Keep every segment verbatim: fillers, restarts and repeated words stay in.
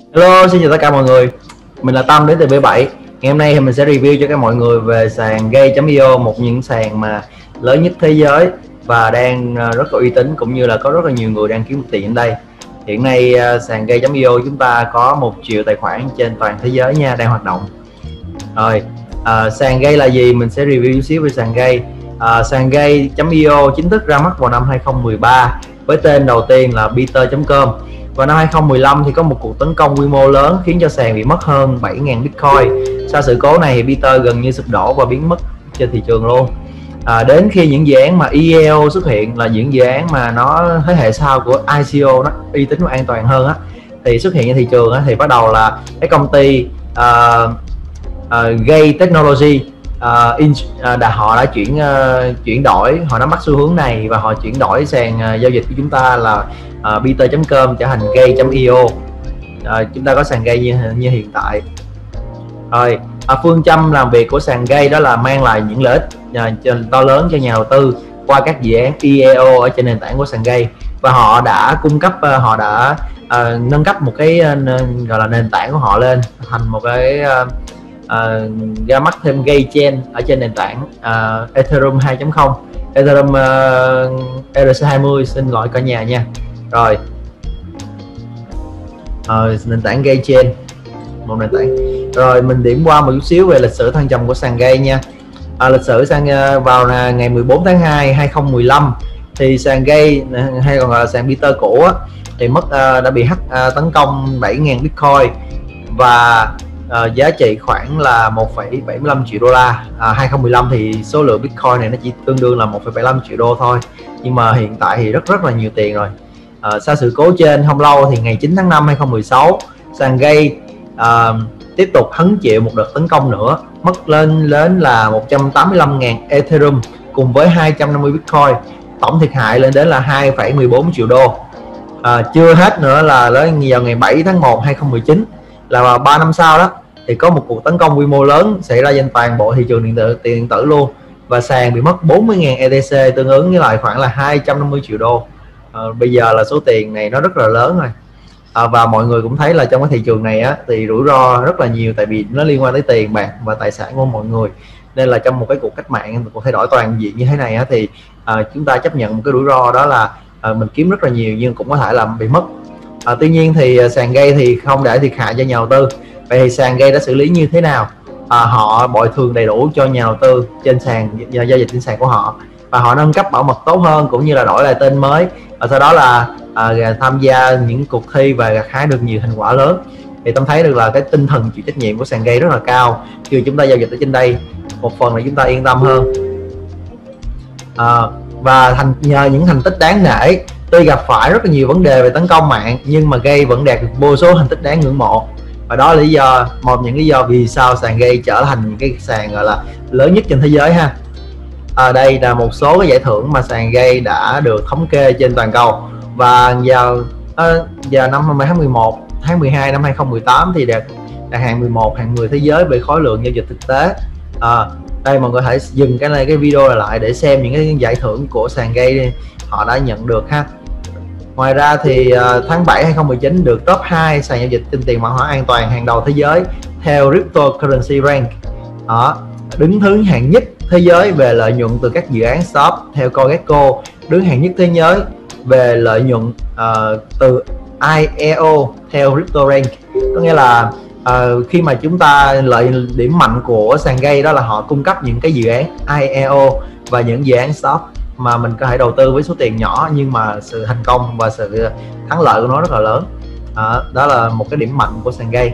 Hello, xin chào tất cả mọi người. Mình là Tâm đến từ B bảy. Ngày hôm nay thì mình sẽ review cho các mọi người về sàn Gay chấm io, một trong những sàn mà lớn nhất thế giới và đang rất có uy tín, cũng như là có rất là nhiều người đang kiếm tiền ở đây. Hiện nay sàn Gay chấm io chúng ta có một triệu tài khoản trên toàn thế giới nha, đang hoạt động. Rồi, à, sàn Gay là gì? Mình sẽ review chút xíu về sàn Gay. À, sàn Gay chấm io chính thức ra mắt vào năm hai không một ba với tên đầu tiên là Peter chấm com. Vào năm hai không một lăm thì có một cuộc tấn công quy mô lớn khiến cho sàn bị mất hơn bảy nghìn Bitcoin. Sau sự cố này thì Peter gần như sụp đổ và biến mất trên thị trường luôn. À, đến khi những dự án mà i e o xuất hiện, là những dự án mà nó thế hệ sau của i co, nó uy tín và an toàn hơn á, thì xuất hiện trên thị trường á, thì bắt đầu là cái công ty uh, uh, Gay Technology uh, in, uh, đã họ đã chuyển uh, chuyển đổi, họ nắm bắt xu hướng này và họ chuyển đổi sàn uh, giao dịch của chúng ta là uh, Peter chấm com trở thành Gay chấm io. uh, chúng ta có sàn Gay như, như hiện tại. Rồi, à, phương châm làm việc của sàn Gay đó là mang lại những lợi ích uh, to lớn cho nhà đầu tư qua các dự án i e o ở trên nền tảng của sàn Gay, và họ đã cung cấp uh, họ đã uh, nâng cấp một cái uh, gọi là nền tảng của họ lên thành một cái uh, uh, ra mắt thêm Gay Chain ở trên nền tảng uh, Ethereum hai chấm không, Ethereum uh, e rờ xê hai mươi, xin lỗi cả nhà nha. Rồi, uh, nền tảng Gay Chain, một nền tảng. Rồi mình điểm qua một chút xíu về lịch sử thăng trầm của sàn Gay nha. À, lịch sử sang uh, vào là ngày mười bốn tháng hai hai không một lăm thì sàn Gay hay còn gọi là sàn Peter cũ á, thì mất uh, đã bị hack uh, tấn công bảy nghìn Bitcoin và uh, giá trị khoảng là một phẩy bảy mươi lăm triệu đô la. À, hai không một lăm thì số lượng Bitcoin này nó chỉ tương đương là một phẩy bảy mươi lăm triệu đô thôi, nhưng mà hiện tại thì rất rất là nhiều tiền rồi. À, sau sự cố trên không lâu thì ngày chín tháng năm hai không một sáu, sàn Gay uh, tiếp tục hứng chịu một đợt tấn công nữa, mất lên đến là một trăm tám mươi lăm nghìn Ethereum cùng với hai trăm năm mươi Bitcoin, tổng thiệt hại lên đến là hai phẩy mười bốn triệu đô. À, chưa hết nữa là đến vào ngày bảy tháng một hai không một chín, là vào ba năm sau đó, thì có một cuộc tấn công quy mô lớn xảy ra trên toàn bộ thị trường điện tử tiền điện tử luôn, và sàn bị mất bốn mươi nghìn e tê xê, tương ứng với lại khoảng là hai trăm năm mươi triệu đô. À, bây giờ là số tiền này nó rất là lớn rồi. À, và mọi người cũng thấy là trong cái thị trường này á, thì rủi ro rất là nhiều, tại vì nó liên quan tới tiền bạc và tài sản của mọi người, nên là trong một cái cuộc cách mạng, một cuộc thay đổi toàn diện như thế này á, thì à, chúng ta chấp nhận một cái rủi ro đó là à, mình kiếm rất là nhiều nhưng cũng có thể là bị mất. À, tuy nhiên thì sàn Gay thì không để thiệt hại cho nhà đầu tư. Vậy thì sàn Gay đã xử lý như thế nào? À, họ bồi thường đầy đủ cho nhà đầu tư trên sàn giao dịch trên sàn của họ, và họ nâng cấp bảo mật tốt hơn, cũng như là đổi lại tên mới, và sau đó là à, tham gia những cuộc thi và gặt hái được nhiều thành quả lớn. Thì Tâm thấy được là cái tinh thần chịu trách nhiệm của sàn Gay rất là cao khi chúng ta giao dịch ở trên đây, một phần là chúng ta yên tâm hơn. À, và thành nhờ những thành tích đáng nể, tuy gặp phải rất là nhiều vấn đề về tấn công mạng, nhưng mà Gay vẫn đạt được vô số thành tích đáng ngưỡng mộ, và đó là lý do, một những lý do vì sao sàn Gay trở thành những cái sàn gọi là lớn nhất trên thế giới ha. À, đây là một số cái giải thưởng mà sàn Gay đã được thống kê trên toàn cầu, và vào à, giờ năm tháng mười một tháng mười hai năm hai không một tám thì đạt đạt hạng mười một, hạng mười thế giới về khối lượng giao dịch thực tế. À, đây mọi người hãy dừng cái này cái video lại để xem những cái giải thưởng của sàn Gay họ đã nhận được ha. Ngoài ra thì uh, tháng bảy hai không một chín được top hai sàn giao dịch trên tiền mã hóa an toàn hàng đầu thế giới theo Cryptocurrency Rank. Đó, đứng thứ hạng nhất thế giới về lợi nhuận từ các dự án startup theo CoinGecko, đứng hạng nhất thế giới về lợi nhuận uh, từ i e o theo CryptoRank. Có nghĩa là uh, khi mà chúng ta lợi điểm mạnh của sàn Gay đó là họ cung cấp những cái dự án i e o và những dự án startup mà mình có thể đầu tư với số tiền nhỏ, nhưng mà sự thành công và sự thắng lợi của nó rất là lớn. À, đó là một cái điểm mạnh của sàn Gay.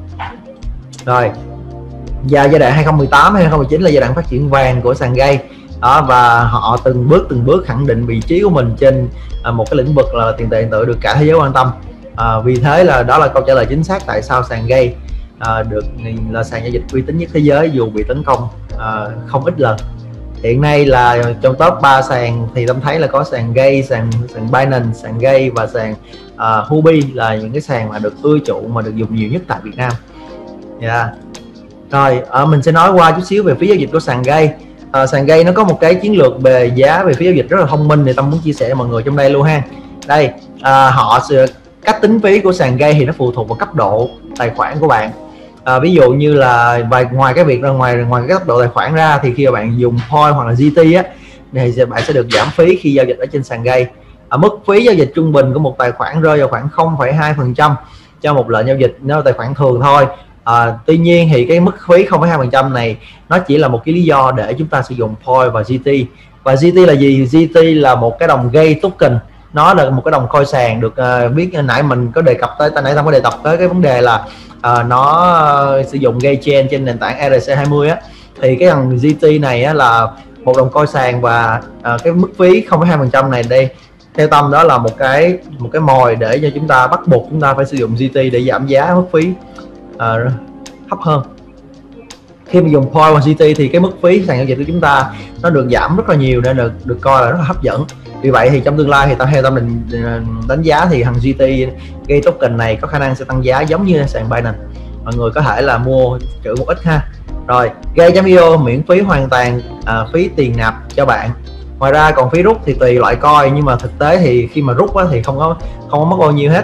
Rồi, và giai đoạn hai không một tám hai không một chín là giai đoạn phát triển vàng của sàn Gay. Đó, và họ từng bước từng bước khẳng định vị trí của mình trên à, một cái lĩnh vực là tiền tệ điện tử được cả thế giới quan tâm. À, vì thế là đó là câu trả lời chính xác tại sao sàn Gay à, được là sàn giao dịch uy tín nhất thế giới dù bị tấn công à, không ít lần. Hiện nay là trong top ba sàn thì Tâm thấy là có sàn Gay, sàn sàn Binance, sàn Gay và sàn uh, Huobi là những cái sàn mà được ưa chuộng mà được dùng nhiều nhất tại Việt Nam. Yeah. Rồi, uh, mình sẽ nói qua chút xíu về phí giao dịch của sàn Gay. Uh, sàn Gay nó có một cái chiến lược về giá về phí giao dịch rất là thông minh, thì Tâm muốn chia sẻ với mọi người trong đây luôn ha. Đây, uh, họ cách tính phí của sàn Gate thì nó phụ thuộc vào cấp độ tài khoản của bạn. À, ví dụ như là và ngoài cái việc ra ngoài ngoài cái cấp độ tài khoản ra thì khi mà bạn dùng point hoặc là giê tê á thì bạn sẽ được giảm phí khi giao dịch ở trên sàn Gate. À, mức phí giao dịch trung bình của một tài khoản rơi vào khoảng không phẩy hai phần trăm cho một lệnh giao dịch nếu tài khoản thường thôi. À, tuy nhiên thì cái mức phí không phẩy hai phần trăm này nó chỉ là một cái lý do để chúng ta sử dụng point và giê tê. Và giê tê là gì? giê tê là một cái đồng Gate token, nó là một cái đồng coin sàn được uh, biết nãy mình có đề cập tới, ta nãy ta có đề cập tới cái vấn đề là uh, nó uh, sử dụng Gate chain trên nền tảng e rờ xê hai mươi á, thì cái thằng giê tê này á, là một đồng coin sàn và uh, cái mức phí không phẩy hai phần trăm này đây theo Tâm đó là một cái một cái mồi để cho chúng ta bắt buộc chúng ta phải sử dụng giê tê để giảm giá mức phí uh, thấp hơn. Khi mà dùng point và giê tê thì cái mức phí sàn giao dịch của chúng ta nó được giảm rất là nhiều nên được được coi là rất là hấp dẫn. Vì vậy thì trong tương lai thì ta theo Tâm mình đánh giá thì thằng giê tê Gate token này có khả năng sẽ tăng giá giống như sàn Binance. Mọi người có thể là mua trữ một ít ha. Rồi Gate chấm i o miễn phí hoàn toàn à, phí tiền nạp cho bạn. Ngoài ra còn phí rút thì tùy loại coin, nhưng mà thực tế thì khi mà rút á, thì không có không có mất bao nhiêu hết.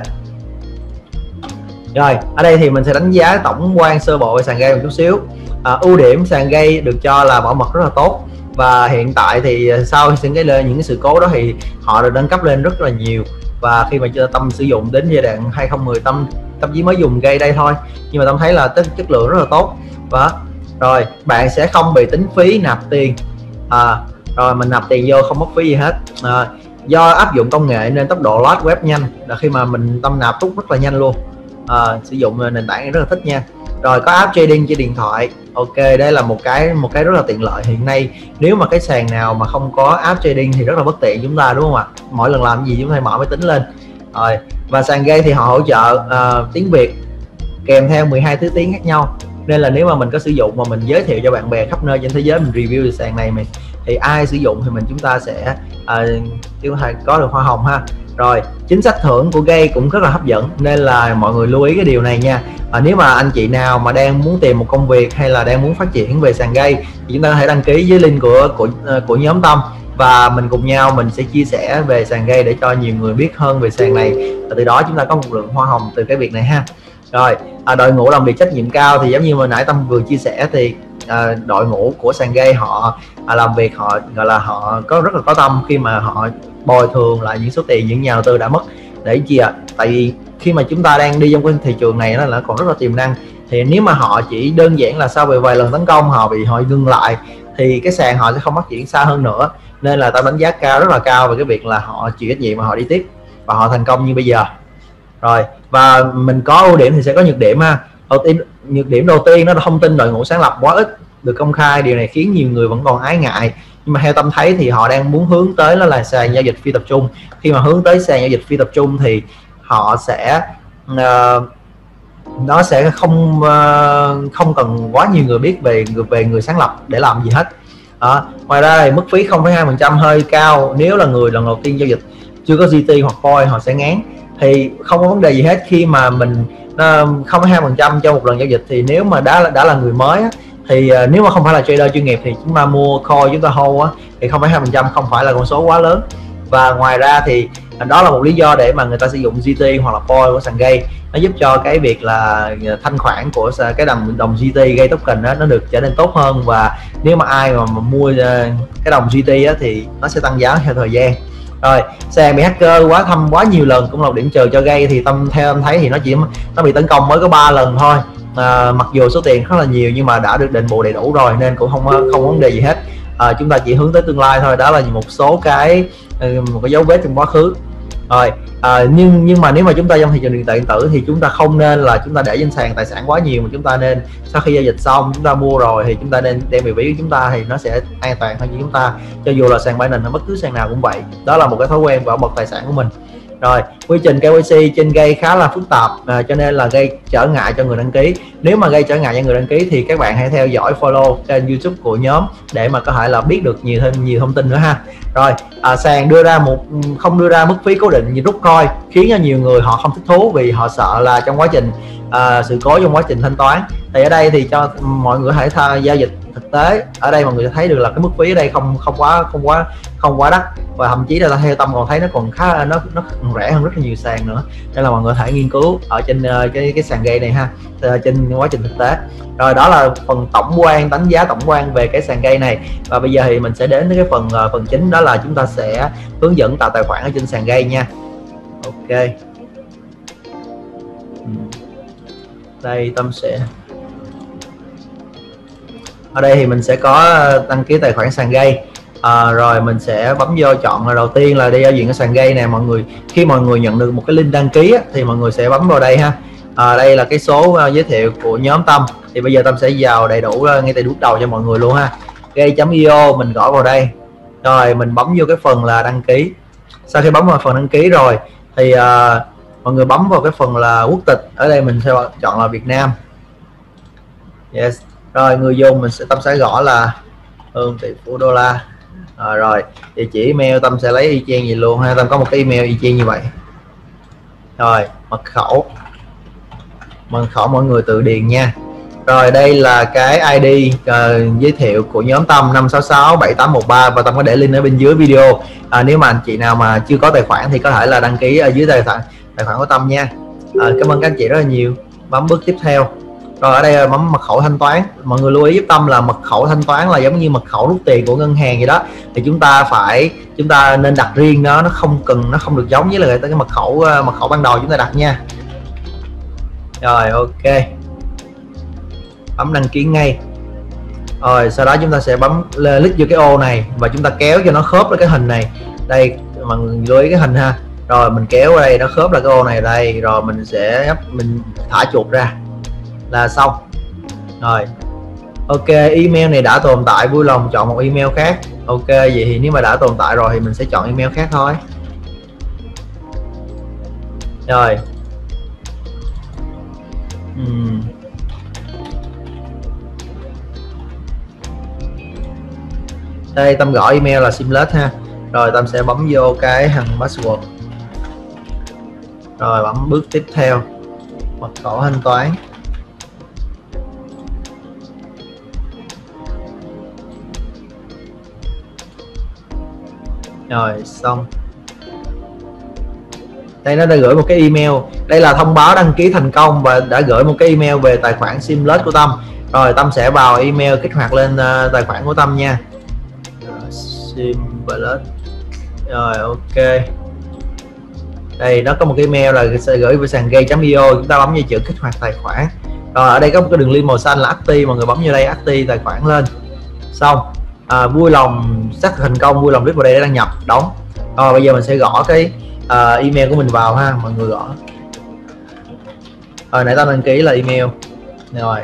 Rồi ở đây thì mình sẽ đánh giá tổng quan sơ bộ về sàn Gate một chút xíu. À, ưu điểm sàn Gate được cho là bảo mật rất là tốt, và hiện tại thì sau những cái những cái sự cố đó thì họ được nâng cấp lên rất là nhiều. Và khi mà Tâm sử dụng đến giai đoạn hai không một không Tâm Tâm chỉ mới dùng Gate đây thôi, nhưng mà Tâm thấy là chất chất lượng rất là tốt. Và rồi bạn sẽ không bị tính phí nạp tiền. À, rồi mình nạp tiền vô không mất phí gì hết. À, do áp dụng công nghệ nên tốc độ load web nhanh, là khi mà mình Tâm nạp rút rất là nhanh luôn. À, sử dụng nền tảng rất là thích nha. Rồi có app trading trên điện thoại. Ok, đây là một cái một cái rất là tiện lợi. Hiện nay nếu mà cái sàn nào mà không có app trading thì rất là bất tiện chúng ta, đúng không ạ? Mỗi lần làm gì chúng ta mở máy tính lên. Rồi và sàn Gate thì họ hỗ trợ uh, tiếng Việt kèm theo mười hai thứ tiếng khác nhau, nên là nếu mà mình có sử dụng mà mình giới thiệu cho bạn bè khắp nơi trên thế giới, mình review sàn này mình thì ai sử dụng thì mình chúng ta sẽ uh, có được hoa hồng ha. Rồi chính sách thưởng của Gate cũng rất là hấp dẫn, nên là mọi người lưu ý cái điều này nha. À, nếu mà anh chị nào mà đang muốn tìm một công việc hay là đang muốn phát triển về sàn Gate thì chúng ta có thể đăng ký dưới link của của của nhóm Tâm, và mình cùng nhau mình sẽ chia sẻ về sàn Gate để cho nhiều người biết hơn về sàn này, và từ đó chúng ta có một lượng hoa hồng từ cái việc này ha. Rồi à, đội ngũ làm việc trách nhiệm cao thì giống như mà nãy Tâm vừa chia sẻ thì à, đội ngũ của sàn Gate họ à, làm việc họ gọi là họ có rất là có tâm khi mà họ bồi thường lại những số tiền những nhà đầu tư đã mất để chi ạ. Tại vì khi mà chúng ta đang đi trong cái thị trường này nó là còn rất là tiềm năng, thì nếu mà họ chỉ đơn giản là sau về vài lần tấn công họ bị họ ngưng lại thì cái sàn họ sẽ không phát triển xa hơn nữa. Nên là tao đánh giá cao rất là cao về cái việc là họ chịu trách nhiệm mà họ đi tiếp và họ thành công như bây giờ. Rồi và mình có ưu điểm thì sẽ có nhược điểm ha. Đầu tiên, nhược điểm đầu tiên nó là thông tin đội ngũ sáng lập quá ít được công khai, điều này khiến nhiều người vẫn còn ái ngại. Nhưng mà theo Tâm thấy thì họ đang muốn hướng tới nó là sàn giao dịch phi tập trung. Khi mà hướng tới sàn giao dịch phi tập trung thì họ sẽ uh, nó sẽ không uh, không cần quá nhiều người biết về về người sáng lập để làm gì hết. Đó. Ngoài ra thì mức phí không phẩy hai phần trăm hơi cao nếu là người lần đầu tiên giao dịch, chưa có giê tê hoặc coin họ sẽ ngán. Thì không có vấn đề gì hết khi mà mình uh, không phẩy hai phần trăm cho một lần giao dịch. Thì nếu mà đã đã là người mới á, thì uh, nếu mà không phải là trader chuyên nghiệp thì chúng ta mua coin chúng ta hold á, thì không phẩy hai phần trăm không phải là con số quá lớn. Và ngoài ra thì đó là một lý do để mà người ta sử dụng giê tê hoặc là point của sàn Gate, nó giúp cho cái việc là thanh khoản của cái đồng đồng giê tê Gate token đó, nó được trở nên tốt hơn. Và nếu mà ai mà, mà mua cái đồng giê tê á, thì nó sẽ tăng giá theo thời gian. Rồi sàn bị hacker quá thăm quá nhiều lần cũng là một điểm trừ cho Gate. Thì Tâm theo Tâm thấy thì nó chỉ nó bị tấn công mới có ba lần thôi. À, mặc dù số tiền rất là nhiều nhưng mà đã được đền bù đầy đủ rồi nên cũng không không có vấn đề gì hết. À, chúng ta chỉ hướng tới tương lai thôi, đó là một số cái một cái dấu vết trong quá khứ. Rồi à, nhưng nhưng mà nếu mà chúng ta trong thị trường điện tử điện tử thì chúng ta không nên là chúng ta để trên sàn tài sản quá nhiều, mà chúng ta nên sau khi giao dịch xong chúng ta mua rồi thì chúng ta nên đem về ví của chúng ta, thì nó sẽ an toàn hơn cho chúng ta, cho dù là sàn Binance hay bất cứ sàn nào cũng vậy. Đó là một cái thói quen bảo mật tài sản của mình. Rồi quy trình ca i xê trên Gate khá là phức tạp, à, cho nên là gây trở ngại cho người đăng ký. Nếu mà gây trở ngại cho người đăng ký thì các bạn hãy theo dõi follow trên YouTube của nhóm để mà có thể là biết được nhiều thêm nhiều thông tin nữa ha. Rồi à, sàn đưa ra một không đưa ra mức phí cố định như rút coin khiến cho nhiều người họ không thích thú, vì họ sợ là trong quá trình à, sự cố trong quá trình thanh toán Thì ở đây thì cho mọi người có thể tha, giao dịch thực tế. Ở đây mọi người sẽ thấy được là cái mức phí ở đây không không quá không quá không quá đắt, và thậm chí là theo Tâm còn thấy nó còn khá nó nó còn rẻ hơn rất là nhiều sàn nữa, nên là mọi người có thể nghiên cứu ở trên uh, cái cái sàn game này ha, uh, trên quá trình thực tế. Rồi đó là phần tổng quan, đánh giá tổng quan về cái sàn game này, và bây giờ thì mình sẽ đến với cái phần uh, phần chính, đó là chúng ta sẽ hướng dẫn tạo tài khoản ở trên sàn game nha. Ok, đây Tâm sẽ ở đây thì mình sẽ có đăng ký tài khoản sàn game. À, rồi mình sẽ bấm vô chọn, là đầu tiên là đi giao diện cái sàn game này mọi người. Khi mọi người nhận được một cái link đăng ký á, thì mọi người sẽ bấm vào đây ha. À, đây là cái số uh, giới thiệu của nhóm Tâm, thì bây giờ Tâm sẽ vào đầy đủ uh, ngay từ lúc đầu cho mọi người luôn ha. game chấm i o mình gõ vào đây, rồi mình bấm vô cái phần là đăng ký. Sau khi bấm vào phần đăng ký rồi thì uh, mọi người bấm vào cái phần là quốc tịch. Ở đây mình sẽ chọn là Việt Nam. Yes. Rồi người dùng mình sẽ Tâm sẽ gõ là Hương tỷ phú đô la. À, rồi địa chỉ email Tâm sẽ lấy y chang gì luôn ha. Tâm có một cái email y chang như vậy. Rồi mật khẩu mật khẩu mọi người tự điền nha. Rồi đây là cái i đê uh, giới thiệu của nhóm Tâm năm sáu sáu bảy tám một ba, và Tâm có để link ở bên dưới video. À, nếu mà anh chị nào mà chưa có tài khoản thì có thể là đăng ký ở dưới tài khoản tài khoản của Tâm nha. À, cảm ơn các anh chị rất là nhiều. Bấm bước tiếp theo. Rồi ở đây là bấm mật khẩu thanh toán. Mọi người lưu ý giúp Tâm là mật khẩu thanh toán là giống như mật khẩu rút tiền của ngân hàng vậy đó, thì chúng ta phải chúng ta nên đặt riêng nó, nó không cần nó không được giống với là cái mật khẩu mật khẩu ban đầu chúng ta đặt nha. Rồi ok, bấm đăng ký ngay. Rồi sau đó chúng ta sẽ bấm click vô cái ô này và chúng ta kéo cho nó khớp với cái hình này. Đây mọi người lưu ý cái hình ha. Rồi mình kéo ở đây nó khớp là cái ô này đây, rồi mình sẽ mình thả chuột ra là xong. Rồi ok, email này đã tồn tại, vui lòng chọn một email khác. Ok, vậy thì nếu mà đã tồn tại rồi thì mình sẽ chọn email khác thôi. Rồi uhm. Đây Tâm gõ email là Seamless ha. Rồi Tâm sẽ bấm vô cái hàng password. Rồi bấm bước tiếp theo, mật khẩu thanh toán. Rồi xong. Đây nó đã gửi một cái email. Đây là thông báo đăng ký thành công và đã gửi một cái email về tài khoản Seamless của Tâm. Rồi Tâm sẽ vào email kích hoạt lên uh, tài khoản của Tâm nha. Seamless. Rồi ok. Đây nó có một cái email là sẽ gửi về sàn game chấm i o, chúng ta bấm vào chữ kích hoạt tài khoản. Rồi ở đây có một cái đường link màu xanh là active, mọi người bấm vô đây active tài khoản lên. Xong. À, vui lòng xác thực thành công, vui lòng click vào đây để đăng nhập đóng. Rồi bây giờ mình sẽ gõ cái uh, email của mình vào ha, mọi người gõ. Rồi nãy ta đăng ký là email. Rồi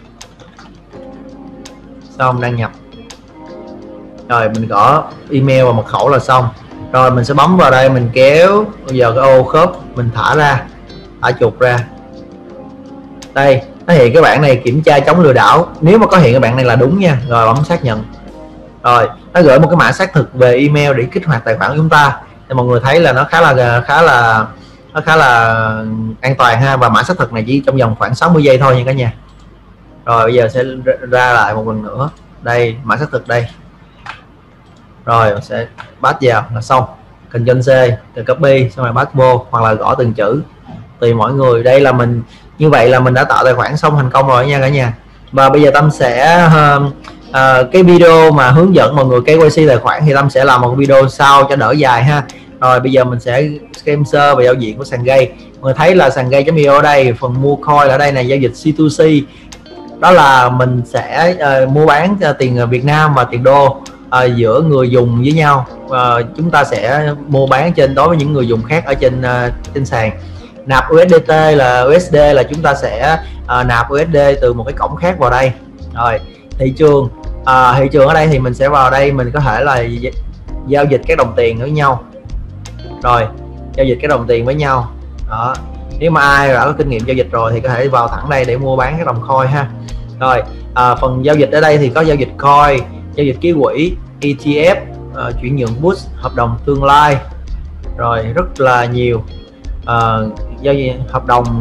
xong đăng nhập. Rồi mình gõ email và mật khẩu là xong. Rồi mình sẽ bấm vào đây, mình kéo bây giờ cái ô khớp mình thả ra, thả chuột ra. Đây nó hiện cái bảng này kiểm tra chống lừa đảo, nếu mà có hiện cái bảng này là đúng nha. Rồi bấm xác nhận. Rồi nó gửi một cái mã xác thực về email để kích hoạt tài khoản của chúng ta, thì mọi người thấy là nó khá là khá là nó khá là an toàn ha, và mã xác thực này chỉ trong vòng khoảng sáu mươi giây thôi nha cả nhà. Rồi bây giờ sẽ ra lại một lần nữa, đây mã xác thực đây. Rồi mình sẽ paste vào là xong. Ctrl C, copy xong rồi paste vô, hoặc là gõ từng chữ tùy mỗi người. Đây là mình như vậy là mình đã tạo tài khoản xong thành công rồi nha cả nhà. Và bây giờ Tâm sẽ uh, À, cái video mà hướng dẫn mọi người ca vê xê tài khoản thì Tâm sẽ làm một video sau cho đỡ dài ha. Rồi bây giờ mình sẽ xem sơ về giao diện của sàn game. Mọi người thấy là sàn game chấm i o ở đây, phần mua coin ở đây này, giao dịch xê hai xê, đó là mình sẽ uh, mua bán uh, tiền Việt Nam và tiền đô uh, giữa người dùng với nhau. Uh, chúng ta sẽ mua bán trên đối với những người dùng khác ở trên uh, trên sàn. Nạp u ét đê tê là u ét đê là chúng ta sẽ uh, nạp u ét đê từ một cái cổng khác vào đây. Rồi thị trường à, thị trường ở đây thì mình sẽ vào đây, mình có thể là giao dịch các đồng tiền với nhau. Rồi giao dịch các đồng tiền với nhau đó. Nếu mà ai đã có kinh nghiệm giao dịch rồi thì có thể vào thẳng đây để mua bán các đồng coin ha. Rồi à, phần giao dịch ở đây thì có giao dịch coin, giao dịch ký quỹ, e tê ép, à, chuyển nhượng boost, hợp đồng tương lai, rồi rất là nhiều à, giao dịch hợp đồng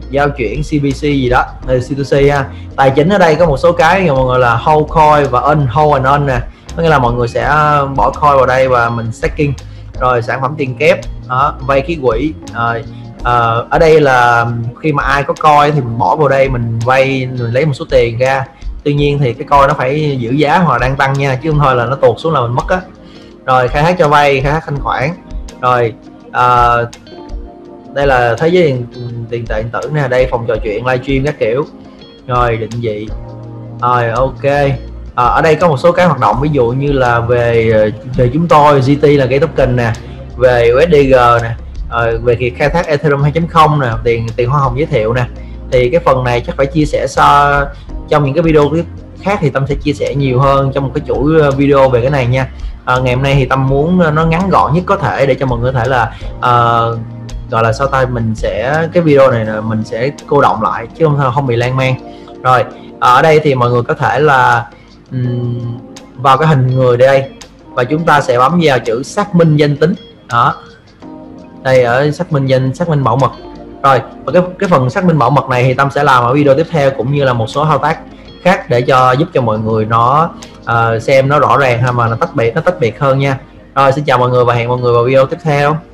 giao chuyển xê bê xê gì đó, xê to xê ha. Tài chính ở đây có một số cái mọi người là hold coin và on, hold and on nè, có nghĩa là mọi người sẽ bỏ coin vào đây và mình staking. Rồi sản phẩm tiền kép đó, vay ký quỹ. Rồi à, ở đây là khi mà ai có coin thì mình bỏ vào đây, mình vay, mình lấy một số tiền ra. Tuy nhiên thì cái coin nó phải giữ giá hoặc là đang tăng nha, chứ không thôi là nó tuột xuống là mình mất á. Rồi khai thác cho vay, khai thác thanh khoản. Rồi à, đây là thế giới tiền, tiền tệ điện tử nè, đây phòng trò chuyện, livestream các kiểu. Rồi định vị. Rồi ok. À, ở đây có một số cái hoạt động, ví dụ như là về về chúng tôi, giê tê là cái token nè, về u ét đê giê nè, à, về việc khai thác Ethereum hai chấm không nè, tiền tiền hoa hồng giới thiệu nè. Thì cái phần này chắc phải chia sẻ so, trong những cái video khác thì Tâm sẽ chia sẻ nhiều hơn trong một cái chuỗi video về cái này nha. À, ngày hôm nay thì Tâm muốn nó ngắn gọn nhất có thể để cho mọi người có thể là uh, gọi là sao tay, mình sẽ cái video này là mình sẽ cô động lại chứ không không bị lan man. Rồi ở đây thì mọi người có thể là um, vào cái hình người đây và chúng ta sẽ bấm vào chữ xác minh danh tính đó, đây ở xác minh danh, xác minh bảo mật. Rồi và cái cái phần xác minh bảo mật này thì Tâm sẽ làm ở video tiếp theo, cũng như là một số thao tác khác để cho giúp cho mọi người nó uh, xem nó rõ ràng ha, mà nó tách biệt nó tách biệt hơn nha. Rồi xin chào mọi người và hẹn mọi người vào video tiếp theo.